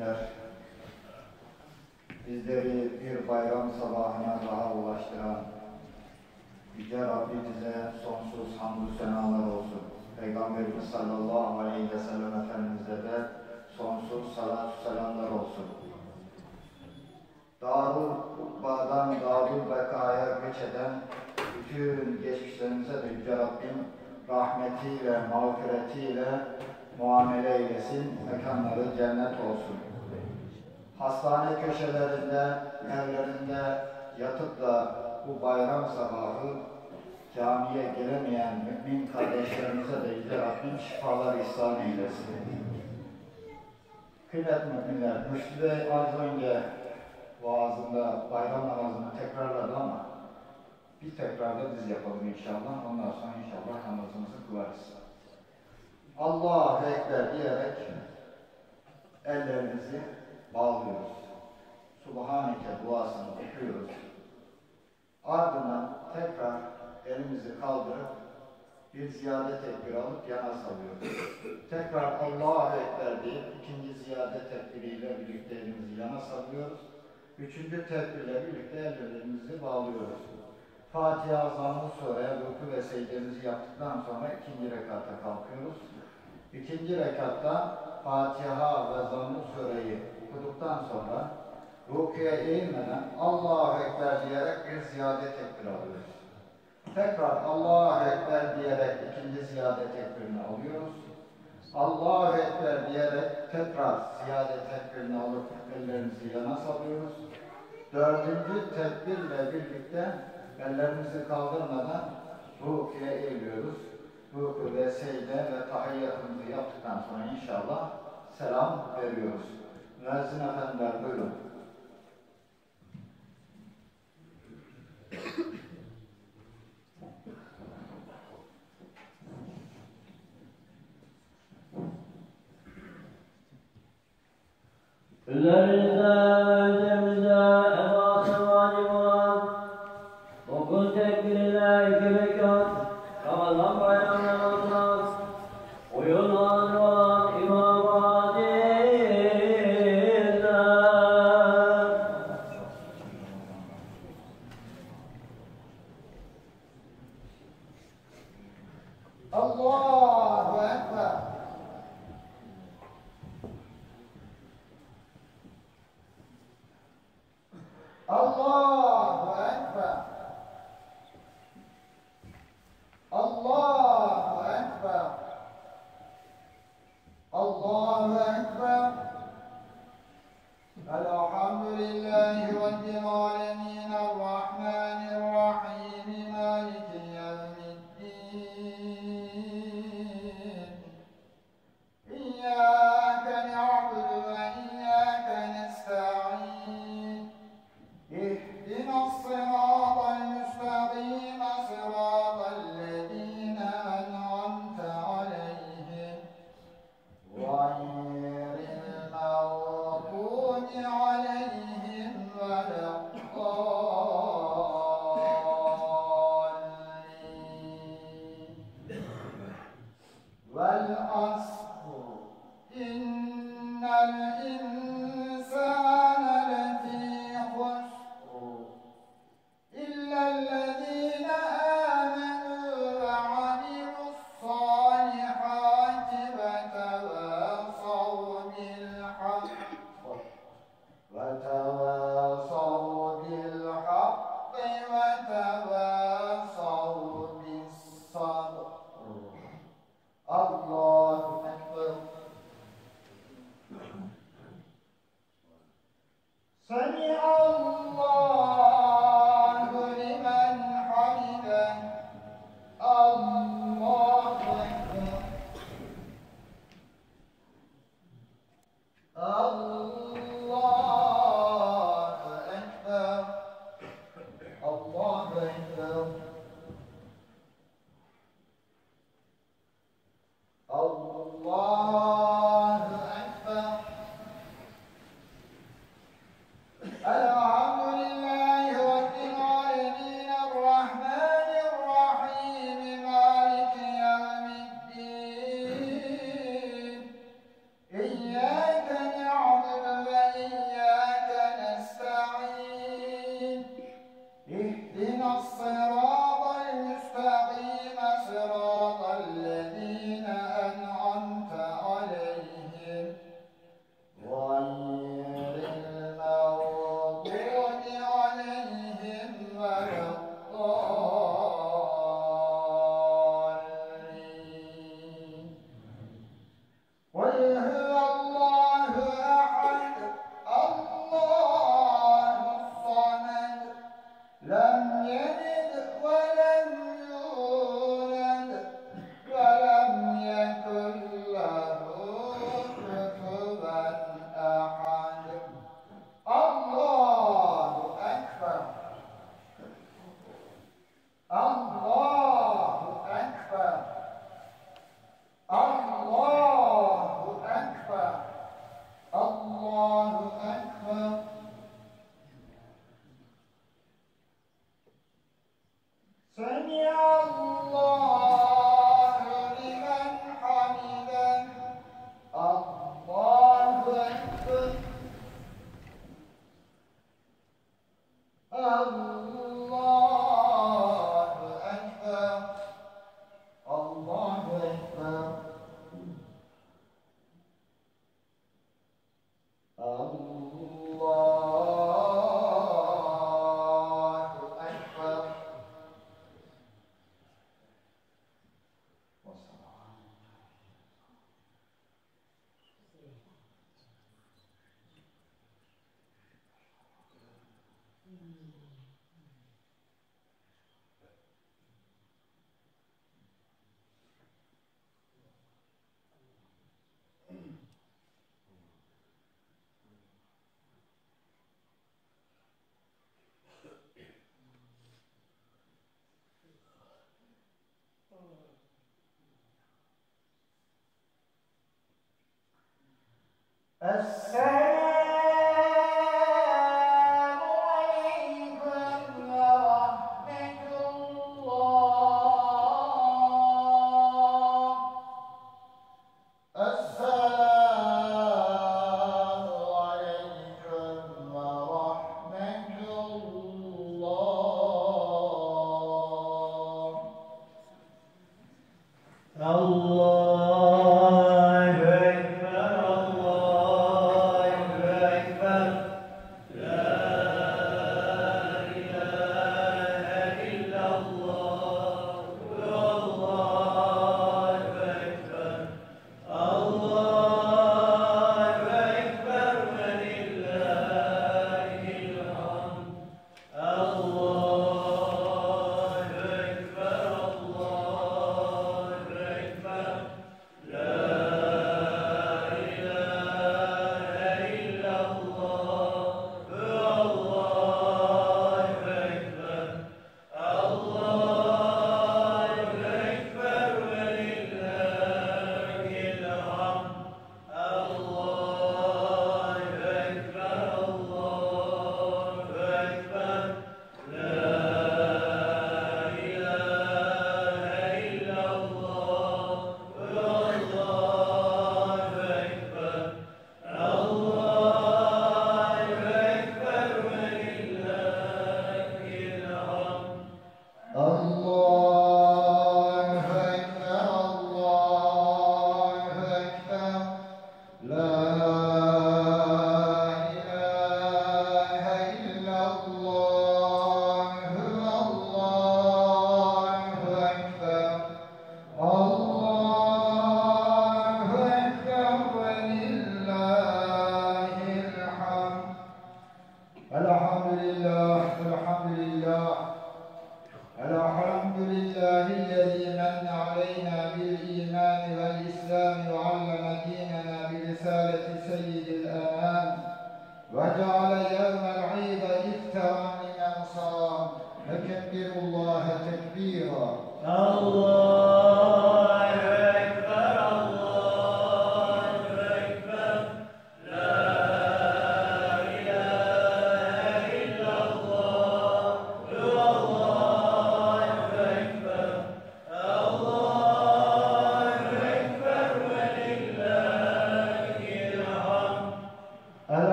müminler, bizleri bir bayram sabahına daha ulaştıran Yüce Rabbimize sonsuz hamdü senalar olsun. Peygamberimiz sallallahu aleyhi ve sellem Efendimiz'e de sonsuz salatü selamlar olsun. Darul Ukba'dan Darul Beka'ya göç eden bütün geçmişlerimize de Yüce Rabbim rahmetiyle, mağfiretiyle muamele eylesin, mekanları cennet olsun. Hastane köşelerinde, evlerinde yatıp da bu bayram sabahı camiye giremeyen mümin kardeşlerimize de Yüce Rabbim şifalar ihsan eylesin. Kıymetli müminler, Müşri Bey az önce vaazında bayram namazını tekrarladı ama bir tekrarda biz yapalım inşallah. Ondan sonra inşallah namazımızı kılarız. Allahu Ekber diyerek ellerimizi bağlıyoruz. Subhaneke duasını okuyoruz. Ardından tekrar elimizi kaldırıp bir ziyade tekbir alıp yana salıyoruz. Tekrar Allahu Ekber deyip ikinci ziyade tekbiriyle birlikte elimizi yana salıyoruz. Üçüncü tekbirle birlikte ellerimizi bağlıyoruz. Fatiha, Zamm-ı Sure'ye ruku ve secdemizi yaptıktan sonra ikinci rekata kalkıyoruz. İkinci rekatta Fatiha ve Zamm-ı Sure'yi okuduktan sonra rukuya eğilmeden Allahu Ekber diyerek bir ziyade tekbir alıyoruz. Tekrar Allahu Ekber diyerek ikinci ziyade tekbirini alıyoruz. Allahu Ekber diyerek tekrar ziyade tekbirini alıp ellerimizi yana salıyoruz. Dördüncü tekbirle birlikte ellerimizi kaldırmadan rukuya eğiliyoruz. Ruku ve secde ve tahiyyatımızı yaptıktan sonra inşallah selam veriyoruz. Müezzin efendiler buyurun. Üzerinize ve üzerimize eması vacip olan 9 tekbir ile 2 rekat Ramazan bayram namazına uygun hazır olan İmam Azizler. Allahu Ekber. Allahu Ekber. Allahu Ekber. Allahu Ekber. Elhamdülillahi Rabbil alemin. Errahmanirrahim. Maliki yevmiddin. İyyâke na'budu ve iyyâke nesta'in. اهدنا الصراط المستقيم صراط الذين أنعمت عليهم غير المغضوب عليهم ولا الضالين والعصر إن الإنسان لفي خسر إلا الذين آمنوا وعملوا الصالحات وتواصوا بالحق وتواصوا بالصبر. الله أكبر. سمع الله لمن حمده. الله أكبر. الله أكبر. الله أكبر. الله أكبر. الحمد لله.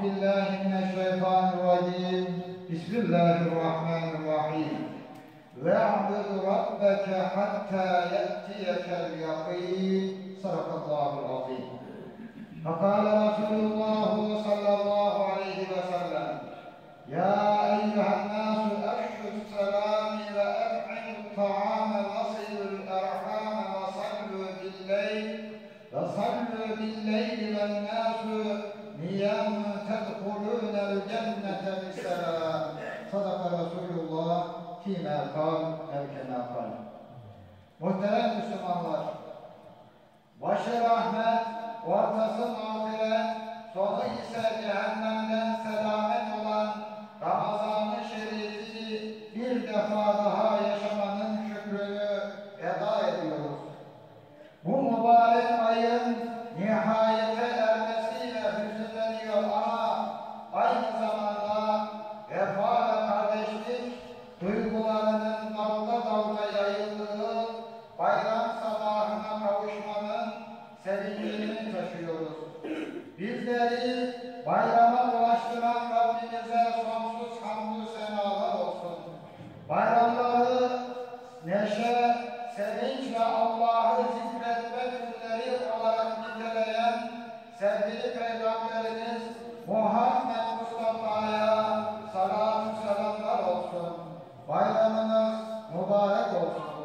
بالله من الشيطان الرجيم بسم الله الرحمن الرحيم واعبد ربك حتى يأتيك اليقين صدق الله العظيم. فقال رسول الله صلى الله عليه وسلم يا أيها الناس أفشوا السلام وأطعموا الطعام وصلوا الأرحام وصلوا بالليل والناس نيام تدخلون الجنة بسلام. صدق رسول الله فيما قال أو كما قال. Muhterem Müslümanlar, başı rahmet, ortası mağfiret, sonu ise cehennemden selamet olan Ramazan-ı Şerif'i bir defa daha yaşamanın şükrünü eda ediyoruz. Bu mübarek ayın nihayete ermesiyle hüzünleniyor ama aynı zamanda vefa ve kardeşlik duygularının dalga dalga yayıldığı bayram sabahına kavuşmanın sevincini taşıyoruz. Bizleri bayrama ulaştıran Rabbimize sonsuz hamdü senalar olsun. Bayramları neşe, sevinç ve Allah'ı zikretme günleri olarak niteleyen sevgili Peygamberimiz Muhammed Mustafa'ya salam selamlar olsun. Bayramınız mübarek olsun.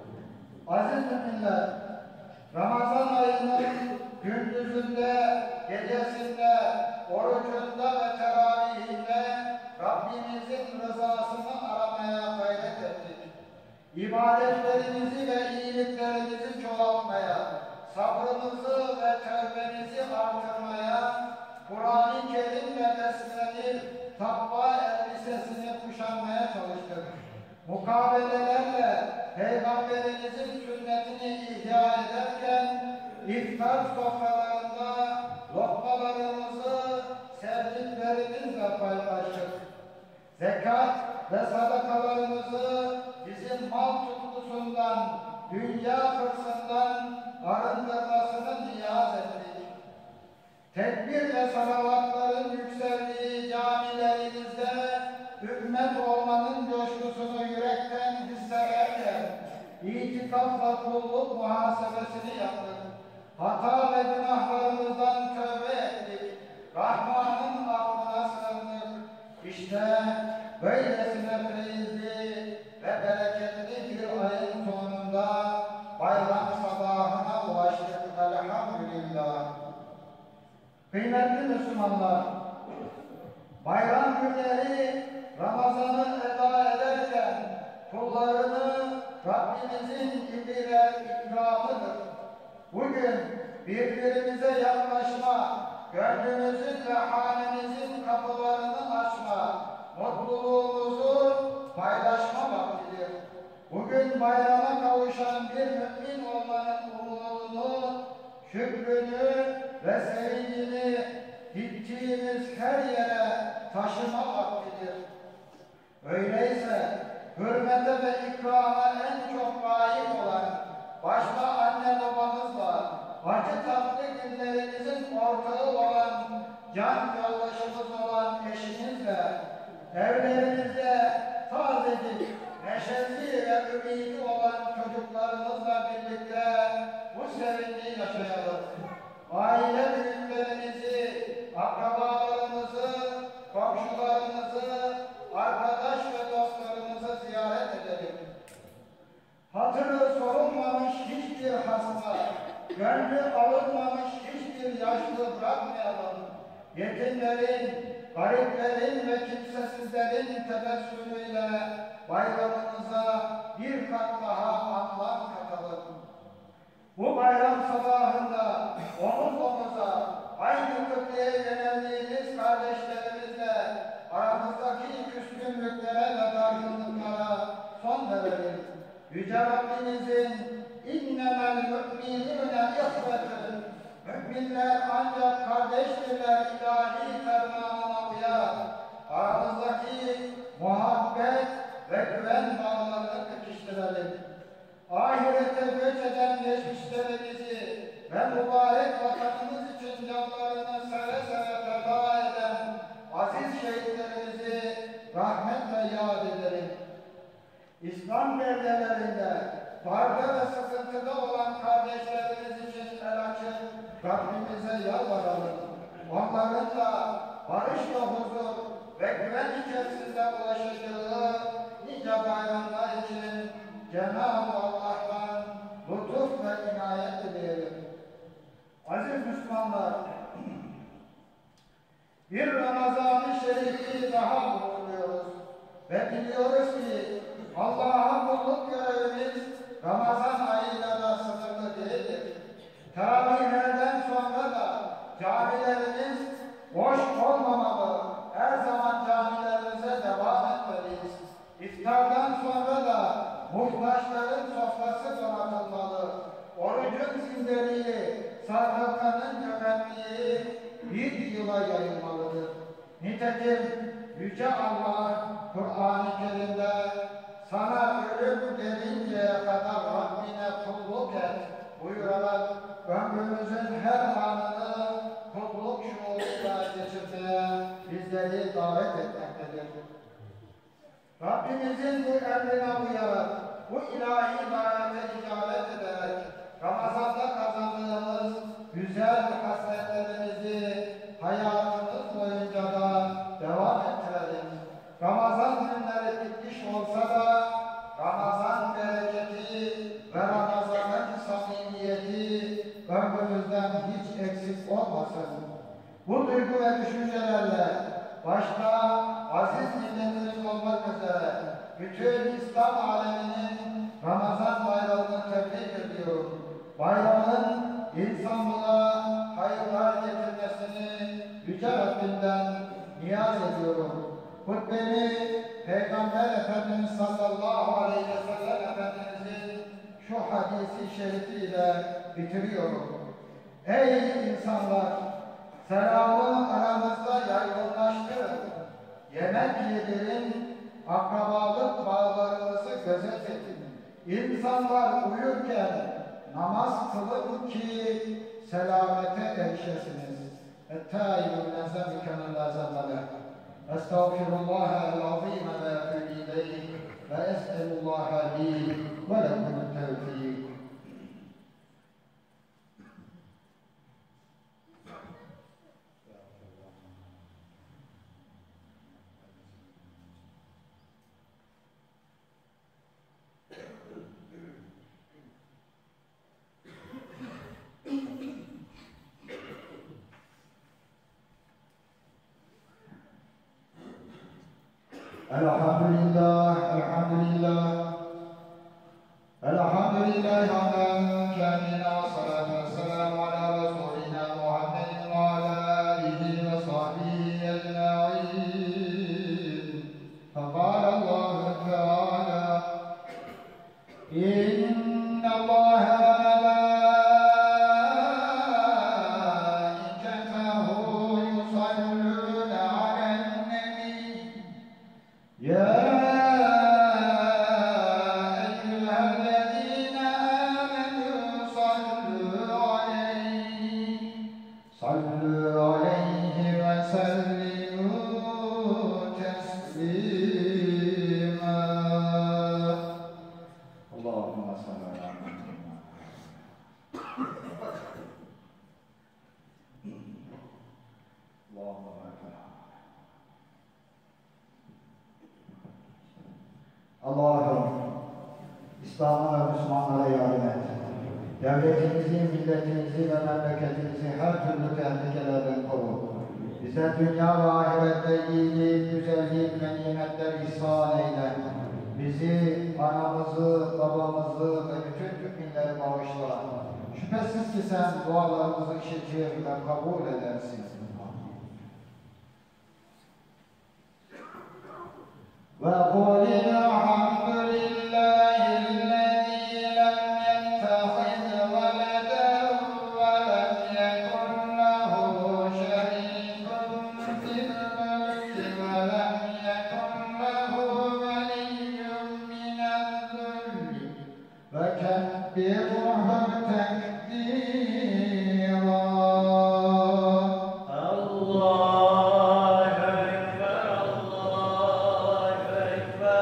Aziz müminler, Ramazan ayının gündüzünde, gecesinde, orucunda ve teravihinde Rabbimizin rızasını aramaya gayret ettik. İbadetlerimizi ve iyiliklerimizi çoğaltmaya, sabrımızı ve tövbemizi artırmaya, Kur'an-ı Kerim ve beslenip takva elbisesini kuşanmaya çalıştık. Mukabelelerle Peygamberimizin sünnetini ihya ederken iftar sofralarında lokmalarımızı sevdiklerimizle paylaştık. Zekat ve sadakalarımızı bizim mal tutkusundan, dünya hırsından arındırmasını niyaz ettik. Tekbir ve salavatların yükseldiği camilerimizde ümmet olmanın coşkusunu yürekten hissederken itikafla kulluk muhasebesini yaptık. Hata ve günahlarımızdan tövbe ettik. Rahman'ın affına sığındık. İşte böylesine feyizli ve bereketli bir ayın sonunda bayram sabahına ulaştık. Elhamdülillah. Kıymetli Müslümanlar, bayram günleri Ramazan'ı eda ederken kullarını Rabbimizin ikramıdır. Bugün birbirimize yaklaşma, gönlümüzün ve hanemizin kapılarını açma, mutluluğumuzu paylaşma vaktidir. Bugün bayrama kavuşan bir mümin olmanın umudunu, şükrünü ve sevincini gittiğimiz her yere taşıma vaktidir. Öyleyse hürmete ve ikrama en çok layık olan başta anne babamızla, acı tatlı günlerimizin ortağı olan, can yoldaşımız olan eşimizle, evlerimizde tazecik, neşeli ve ümidi olan çocuklarımızla birlikte bu sevinci yaşayalım. Aile büyüklerimizi, akrabalarımızı, komşularımızı, arkadaş ve dostlarımızı ziyaret edelim. Hatırı sorulmamış hiçbir hasta, gönlü alınmamış hiçbir yaşlı bırakmayalım. Yetimlerin, gariplerin ve kimsesizlerin tebessümüyle bayramımıza bir kat daha anlam katalım. Bu bayram sabahında omuz omuza aynı kıbleye yöneldiğimiz kardeşlerimizle aramızdaki küskünlüklere ve dargınlıklara son verelim. Yüce Rabbimizin innemel mü'minûne ihvetün, müminler ancak kardeştirler ilahi fermanına uyar. Aramızdaki muhabbet ve güven bağlarını pekiştirelim. Ahirete göç eden geçmişlerimizi ve mübarek vatanımız için canlarını seve seve feda eden İslam beldelerinde darbe ve sıkıntıda olan kardeşlerimiz için el açıp Rabbimize yalvaralım. Onların da barış ve huzur ve güven içerisinde ulaşacağı nice bayramlar için Cenab-ı Allah'tan lütuf ve inayet dileyelim. Aziz Müslümanlar, bir Ramazan-ı Şerif'i daha bulunuyoruz ve biliyoruz ki Allah'a kulluk görevimiz Ramazan ayıyla da sınırlı değildir. Teravihlerden sonra da camilerimiz boş olmamalı. Her zaman camilerimize devam etmeliyiz. İftardan sonra da muhtaçların sofrası donatılmalı. Orucun zindeliği, sadakanın cömertliği bir yıla yayılmalıdır. Nitekim Yüce Allah Kur'an-ı Kerim'de sana ölüm gelinceye kadar Rabbine kulluk et buyurarak ömrümüzün her anını kulluk şuuruyla geçirmeye bizleri davet etmektedir. Rabbimizin bu emrine uyarak, bu ilahi davete icabet ederek Ramazan'da kazandığımız güzel hasretlerimizi hayatımız boyunca da devam ettirelim. Ramazan günleri bitmiş olsa da Ramazan bereketi ve Ramazan'ın samimiyeti ömrümüzden hiç eksik olmasın. Bu duygu ve düşüncelerle başta aziz milletimiz olmak üzere bütün İslam aleminin Ramazan bayramını tebrik ediyorum. Bayramın insanlığa hayırlar getirmesini Yüce Rabbimden niyaz ediyorum. Hutbemi Peygamber Efendimiz sallallahu aleyhi ve sellem Efendimizin şu hadisi şerifiyle bitiriyorum. Ey insanlar! Selamı aranızda yaygınlaştırın. Yemek yedirin, akrabalık bağlarınızı gözetin. İnsanlar uyurken namaz kılın ki selamete erişesiniz. Ettâibûne zemmikenen lâ zemmele. Estağfirullahel-azîme ve etûbü ileyh ve es'elullâhe li ve lekumut tevfîk. Elhamdülillah, elhamdülillah. Elhamdülillah hamden kâmina salatu vesselamu ala Resulina Muhammedin ve ala alihi ve sahbihi ecma'in. Fekâle Allahu Teâlâ İnne Allâhe Allah'ım, İslam'a ve Müslümanlara yardım et. Devletimizi, milletimizi ve memleketimizi her türlü tehlikelerden koru. Bize dünya ve ahirette iyilik, güzellik ve nimetler ihsan eyle. Bizi, anamızı, babamızı ve bütün müminleri bağışla. Şüphesiz ki sen dualarımızı işitir ve kabul edersin. وَقُلِ الْحَمْدُ لِلَّهِ الَّذِي لَمْ يَتَّخِذْ وَلَدًا وَلَمْ يَكُنْ لَهُ شَرِيكٌ فِي الْمُلْكِ وَلَمْ يَكُنْ لَهُ وَلِيٌّ مِّنَ الذُّلِّ وَكَبِّرْهُ تَكْبِيرًا. الله أكبر الله أكبر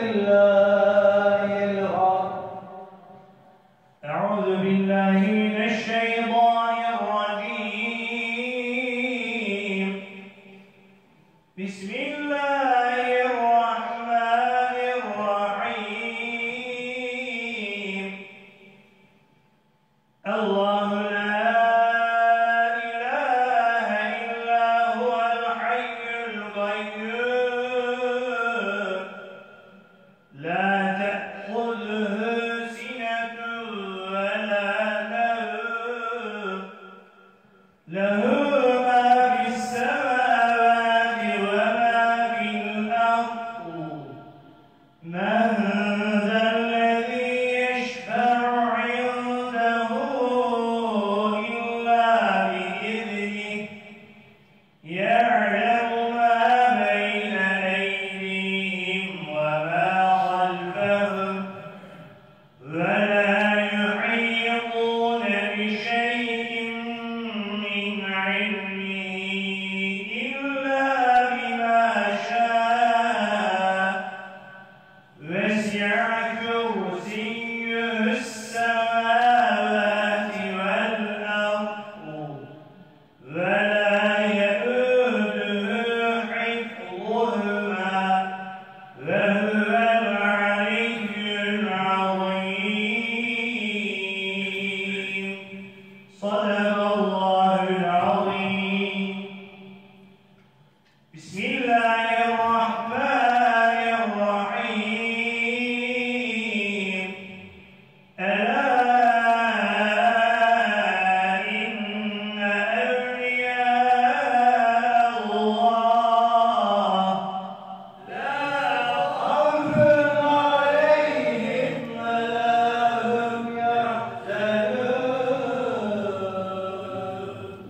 بالله الحق. أعوذ بالله من الشيطان الرجيم. بسم الله الرحمن الرحيم. الله لا إله إلا هو الحي القيوم لا تأخذه سنة ولا نوم له ما في السماوات وما في الأرض من ذا الذي يشفع عنده إلا بإذنه يعلم ما بين أيديهم وما خلفهم ولا يحيطون بشيء من علمه إلا بما شاء وسع كرسيه السماوات والأرض ولا يئوده حفظهما وهو العلي العظيم. صدق الله العظيم. بسم الله الرحمن الرحيم. ألا إن أولياء الله لا خوف عليهم ولا هم يحزنون.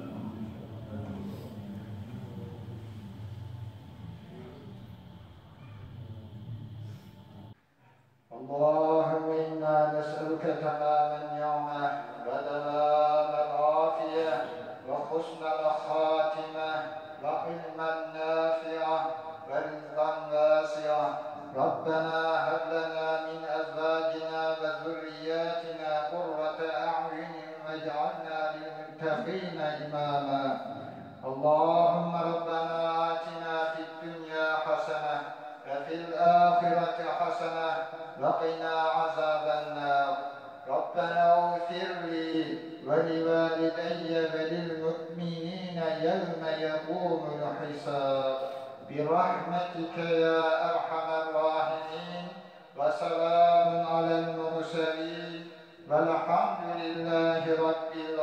اللهم إنا نسألك تمام النعمة ودوام العافية وحسن الخاتمة وعلما نافعا ورزقا واسعا. ربنا هب لنا من أزواجنا وذرياتنا قرة أعين واجعلنا للمتقين إماما. اللهم ربنا آتنا في الدنيا حسنة وفي الآخرة حسنة وقنا عذاب النار. ربنا اغفر لي ولوالدي وللمؤمنين يوم يقوم الحساب برحمتك يا أرحم الراحمين. وسلام على المرسلين والحمد لله رب العالمين.